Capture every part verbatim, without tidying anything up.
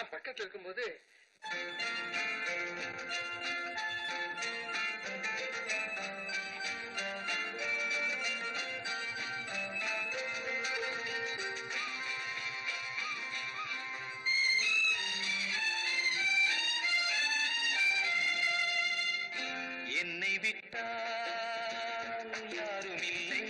நான் பக்கத்துல இருக்கும்போது என்னை விட்டால் யாரும் இல்லை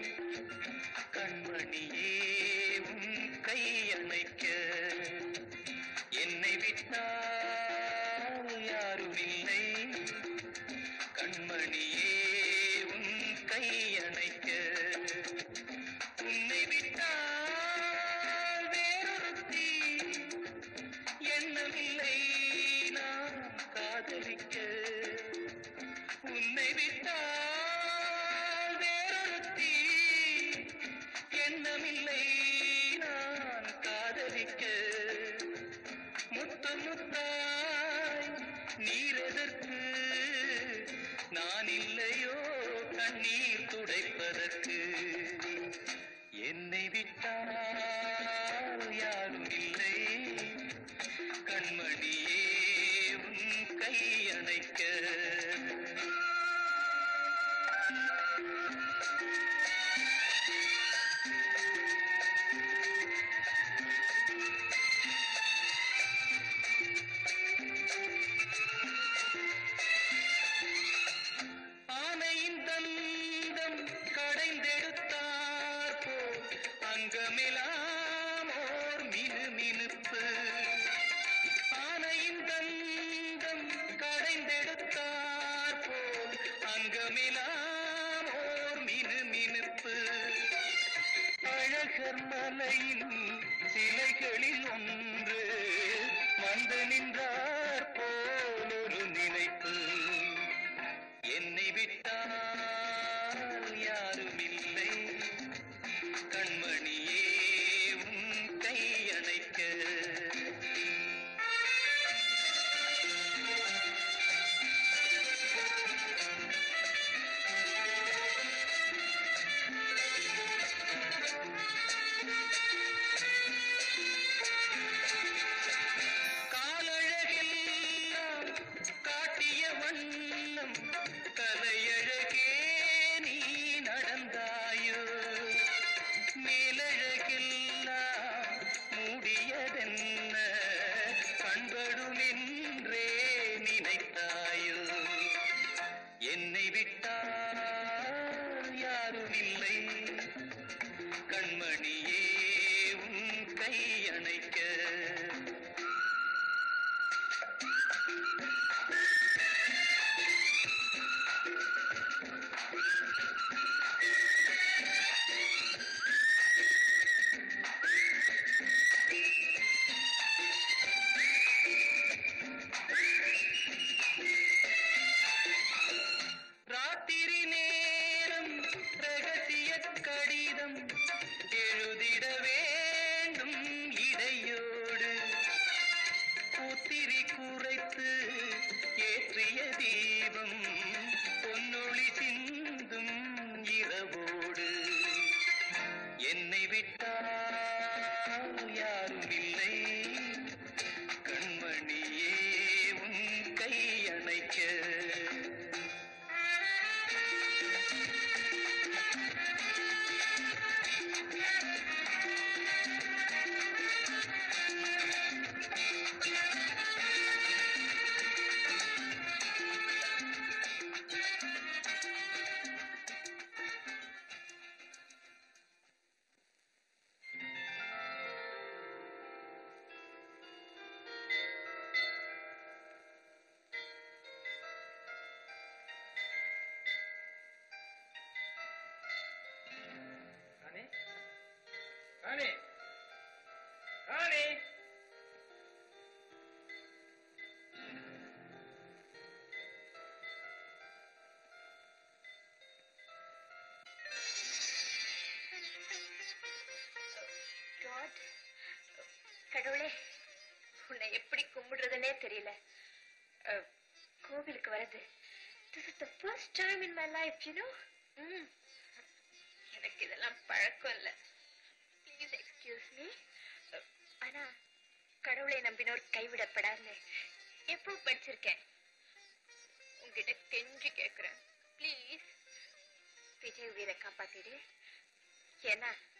கண்மணியே உன் கையணைக்க என்னை விட்டால் யாரும் இல்லை கண்மணியே உன் கையணைக்க உன்னை விட்டால் வேறொருத்தி எண்ணமில்லை நான் காதலிக்க உன்னை விட்டால் வேறொருத்தி எண்ணமில்லை நான் காதலிக்க முத்து முத்தாய் நீரெதற்கு நான் இல்லையோ கண்ணீர் துடைப்பதற்கு என்னை விட்டால் யாரும் இல்லை கண்மணியே உன் கையணைக்க மலையின் சிலைகளில் ஒன்று வந்து நின்றார் போல் ஒரு நினைப்பு என்னை விட்டால் யாரும் இல்லை கண்மணியே உன் கையணைக்க என்னை விட்டால் யாரும் இல்லை கண்மணியே உன் கையணைக்க எழுதிட வேண்டும் இடையோடு பூத்திரி குறைத்து ஏற்றிய தீபம் பொன்னொளி சிந்தும் இரவோடு என்னை விட்டால் யாரும் இல்லை கண்மணியே உன் கையணைக்க Honey! Honey! God, கடவுளே உன்னை எப்படி கும்பிடுறதுனே தெரியல. கோவிலுக்கு வரது. This is the first time in my life, you know. ம். எனக்கு இதெல்லாம் பழக்கம் இல்ல. Please excuse me. ஆனா கடவுளை நம்பினோர் கைவிடப்படாதுன்னு எப்போ படிச்சிருக்கேன். உங்ககிட்ட கெஞ்சி கேக்குறேன், ப்ளீஸ் விஜய் உயிரை காப்பாத்திடு. ஏன்னா